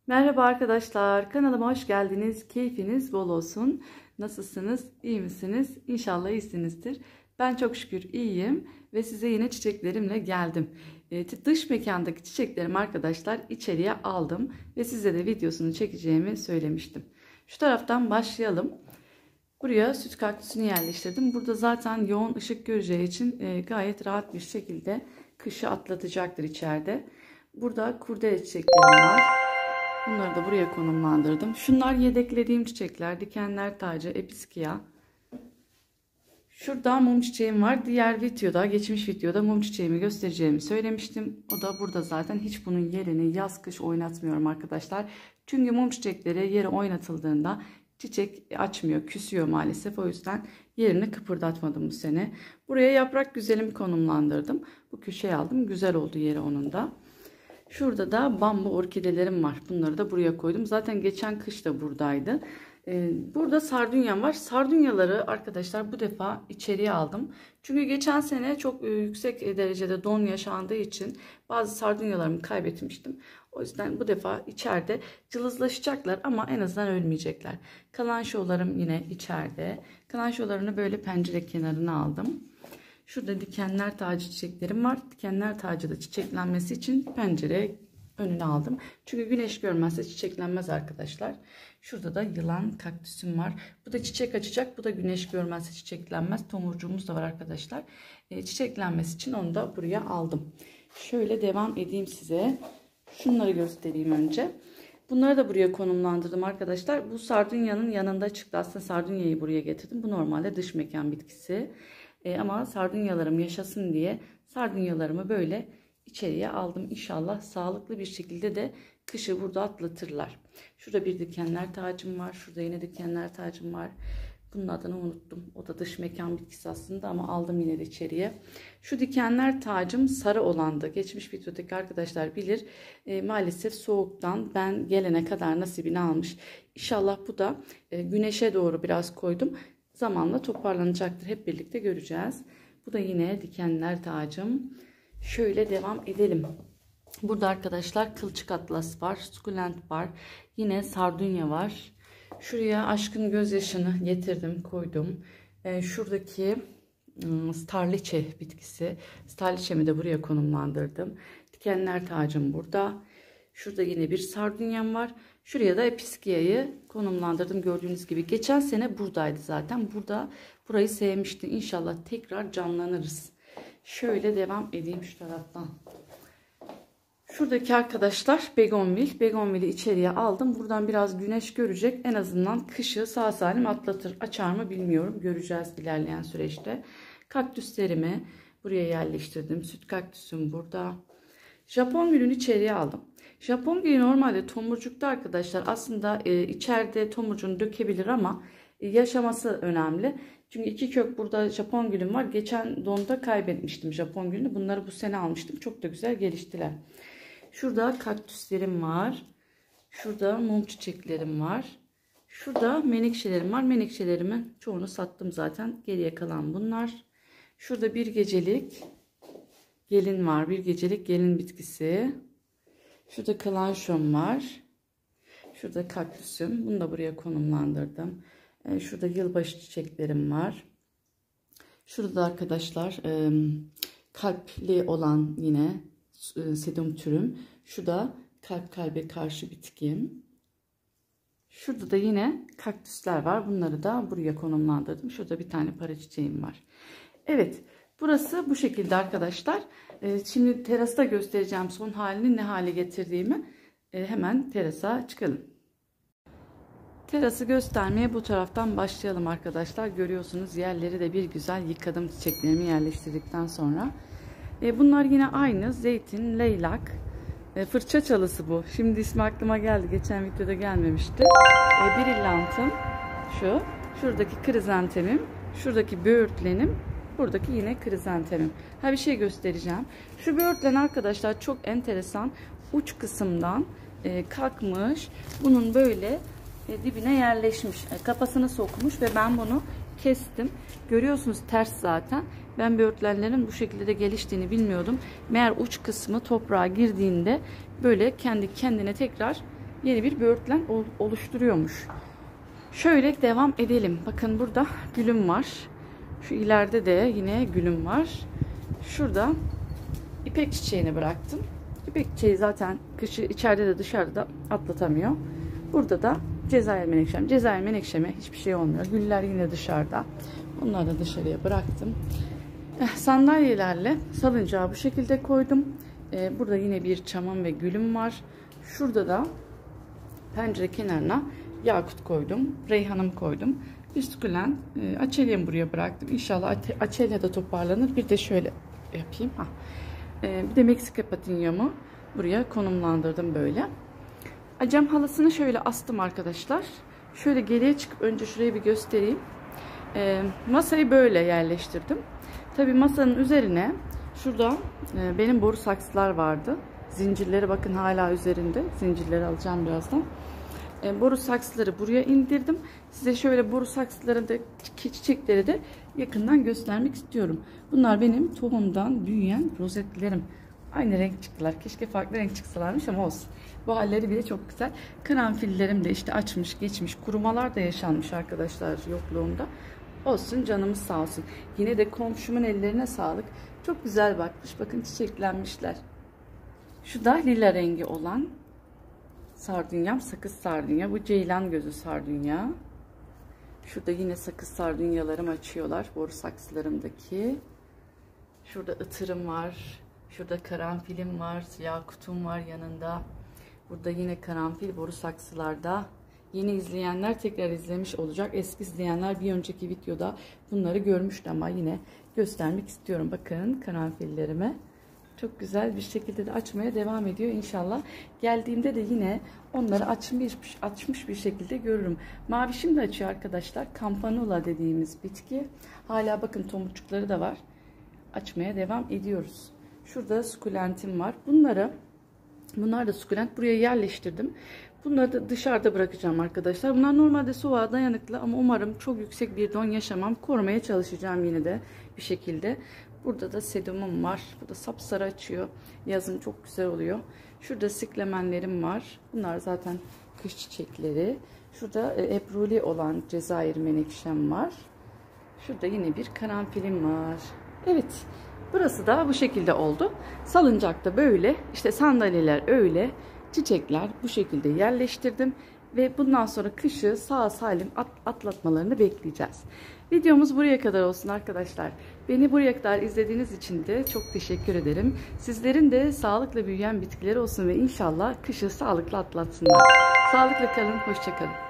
Merhaba arkadaşlar, kanalıma hoş geldiniz. Keyfiniz bol olsun. Nasılsınız? İyi misiniz? İnşallah iyisinizdir. Ben çok şükür iyiyim ve size yine çiçeklerimle geldim. Dış mekandaki çiçeklerimi arkadaşlar içeriye aldım ve size de videosunu çekeceğimi söylemiştim. Şu taraftan başlayalım. Buraya süt kaktüsünü yerleştirdim. Burada zaten yoğun ışık göreceği için gayet rahat bir şekilde kışı atlatacaktır içeride. Burada kurdele çiçeklerim var. Bunları da buraya konumlandırdım. Şunlar yedeklediğim çiçekler. Dikenler tacı, episkia. Şurada mum çiçeğim var. Diğer videoda, geçmiş videoda mum çiçeğimi göstereceğimi söylemiştim. O da burada zaten. Hiç bunun yerini yaz kış oynatmıyorum arkadaşlar. Çünkü mum çiçekleri yere oynatıldığında çiçek açmıyor, küsüyor maalesef. O yüzden yerini kıpırdatmadım bu sene. Buraya yaprak güzelimi konumlandırdım. Bu köşeye aldım. Güzel oldu yeri onun da. Şurada da bambu orkidelerim var. Bunları da buraya koydum. Zaten geçen kış da buradaydı. Burada sardunyam var. Sardunyaları arkadaşlar bu defa içeriye aldım. Çünkü geçen sene çok yüksek derecede don yaşandığı için bazı sardunyalarımı kaybetmiştim. O yüzden bu defa içeride cılızlaşacaklar ama en azından ölmeyecekler. Kalançolarım yine içeride. Kalançolarını böyle pencere kenarına aldım. Şurada dikenler tacı çiçeklerim var. Dikenler tacı da çiçeklenmesi için pencere önüne aldım. Çünkü güneş görmezse çiçeklenmez arkadaşlar. Şurada da yılan kaktüsüm var. Bu da çiçek açacak. Bu da güneş görmezse çiçeklenmez. Tomurcuğumuz da var arkadaşlar. Çiçeklenmesi için onu da buraya aldım. Şöyle devam edeyim size. Şunları göstereyim önce. Bunları da buraya konumlandırdım arkadaşlar. Bu sardunyanın yanında çıktı. Aslında sardunyayı buraya getirdim. Bu normalde dış mekan bitkisi. Ama sardunyalarım yaşasın diye sardunyalarımı böyle içeriye aldım. İnşallah sağlıklı bir şekilde de kışı burada atlatırlar. Şurada bir dikenler tacım var. Şurada yine dikenler tacım var. Bunun adını unuttum. O da dış mekan bitkisi aslında ama aldım yine de içeriye. Şu dikenler tacım sarı olandı. Geçmiş videodaki arkadaşlar bilir. Maalesef soğuktan ben gelene kadar nasibini almış. İnşallah bu da güneşe doğru biraz koydum. Zamanla toparlanacaktır. Hep birlikte göreceğiz. Bu da yine dikenler tacım. Şöyle devam edelim. Burada arkadaşlar kılçık atlas var. Sukulent var. Yine sardunya var. Şuraya aşkın gözyaşını getirdim, koydum. Şuradaki starliçe bitkisi. Starliçemi de buraya konumlandırdım. Dikenler tacım burada. Şurada yine bir sardunyam var. Şuraya da episkia'yı konumlandırdım. Gördüğünüz gibi geçen sene buradaydı zaten. Burayı sevmişti. İnşallah tekrar canlanırız. Şöyle devam edeyim şu taraftan. Şuradaki arkadaşlar begonvil. Begonvili içeriye aldım. Buradan biraz güneş görecek. En azından kışı sağ salim atlatır. Açar mı bilmiyorum. Göreceğiz ilerleyen süreçte. Kaktüslerimi buraya yerleştirdim. Süt kaktüsüm burada. Japon gülünü içeriye aldım. Japon gülü normalde tomurcukta arkadaşlar. Aslında içeride tomurcuğunu dökebilir ama yaşaması önemli. Çünkü iki kök burada Japon gülüm var. Geçen donda kaybetmiştim Japon gülünü. Bunları bu sene almıştım. Çok da güzel geliştiler. Şurada kaktüslerim var. Şurada mum çiçeklerim var. Şurada menekşelerim var. Menekşelerimin çoğunu sattım zaten. Geriye kalan bunlar. Şurada bir gecelik gelin var. Bir gecelik gelin bitkisi. Şurada kalançom var. Şurada kaktüsüm. Bunu da buraya konumlandırdım. Şurada yılbaşı çiçeklerim var. Şurada arkadaşlar kalpli olan yine sedum türüm. Şurada kalbe karşı bitkim. Şurada da yine kaktüsler var. Bunları da buraya konumlandırdım. Şurada bir tane para çiçeğim var. Evet. Burası bu şekilde arkadaşlar. Şimdi terasta göstereceğim son halini, ne hale getirdiğimi. Hemen terasa çıkalım. Terası göstermeye bu taraftan başlayalım arkadaşlar. Görüyorsunuz yerleri de bir güzel yıkadım çiçeklerimi yerleştirdikten sonra. Bunlar yine aynı zeytin, leylak, fırça çalısı bu. Şimdi ismi aklıma geldi. Geçen videoda gelmemişti. Brillantım şu. Şuradaki krizantemim. Şuradaki böğürtlenim. Buradaki yine krizantemim. Bir şey göstereceğim. Şu böğürtlen arkadaşlar çok enteresan. Uç kısımdan kalkmış. Bunun böyle dibine yerleşmiş. Kafasını sokmuş ve ben bunu kestim. Görüyorsunuz ters zaten. Ben böğürtlenlerin bu şekilde de geliştiğini bilmiyordum. Meğer uç kısmı toprağa girdiğinde böyle kendi kendine tekrar yeni bir böğürtlen oluşturuyormuş. Şöyle devam edelim. Bakın burada gülüm var. Şu ileride de yine gülüm var. Şurada ipek çiçeğini bıraktım. İpek çiçeği zaten kışı içeride de dışarıda da atlatamıyor. Burada da Cezayir menekşem. Cezayir menekşeme hiçbir şey olmuyor. Güller yine dışarıda. Onları da dışarıya bıraktım. Sandalyelerle salıncağı bu şekilde koydum. Burada yine bir çamam ve gülüm var. Şurada da pencere kenarına yakut koydum. Reyhanım koydum. Bir sukulent açelyemi buraya bıraktım. İnşallah açelya da toparlanır. Bir de şöyle yapayım. Bir de Meksika patinyamı buraya konumlandırdım böyle. Cam halısını şöyle astım arkadaşlar. Şöyle geriye çıkıp önce şurayı bir göstereyim. Masayı böyle yerleştirdim. Tabi masanın üzerine şurada benim boru saksılar vardı. Zincirleri bakın hala üzerinde. Zincirleri alacağım birazdan. Boru saksıları buraya indirdim. Size şöyle boru saksılarındaki çiçekleri de yakından göstermek istiyorum. Bunlar benim tohumdan büyüyen rozetlerim. Aynı renk çıktılar. Keşke farklı renk çıksalarmış ama olsun. Bu halleri bile çok güzel. Karanfillerim de işte açmış, geçmiş. Kurumalar da yaşanmış arkadaşlar yokluğumda. Olsun, canımız sağ olsun. Yine de komşumun ellerine sağlık. Çok güzel bakmış. Bakın çiçeklenmişler. Şu da lila rengi olan sardunyam, sakız sardunya. Bu ceylan gözü sardunya. Şurada yine sakız sardunyalarım açıyorlar. Boru saksılarımdaki. Şurada ıtırım var. Şurada karanfilim var. Yakutum var yanında. Burada yine karanfil boru saksılarda. Yeni izleyenler tekrar izlemiş olacak. Eski izleyenler bir önceki videoda bunları görmüştü ama yine göstermek istiyorum. Bakın karanfillerime. Çok güzel bir şekilde de açmaya devam ediyor inşallah. Geldiğimde de yine onları açmış bir şekilde görürüm. Mavişim de açıyor arkadaşlar. Campanula dediğimiz bitki. Hala bakın tomurcukları da var. Açmaya devam ediyoruz. Şurada sukulentim var. Bunlar da sukulent. Buraya yerleştirdim. Bunları da dışarıda bırakacağım arkadaşlar. Bunlar normalde soğuğa dayanıklı ama umarım çok yüksek bir don yaşamam. Korumaya çalışacağım yine de bir şekilde. Burada da sedumum var. Bu da sapsarı açıyor. Yazın çok güzel oluyor. Şurada siklemenlerim var. Bunlar zaten kış çiçekleri. Şurada ebruli olan Cezayir menekşem var. Şurada yine bir karanfilim var. Evet. Burası da bu şekilde oldu. Salıncakta böyle. İşte sandalyeler öyle. Çiçekler bu şekilde yerleştirdim. Ve bundan sonra kışı sağ salim atlatmalarını bekleyeceğiz. Videomuz buraya kadar olsun arkadaşlar. Beni buraya kadar izlediğiniz için de çok teşekkür ederim. Sizlerin de sağlıkla büyüyen bitkileri olsun ve inşallah kışı sağlıklı atlatsınlar. Sağlıkla kalın, hoşça kalın.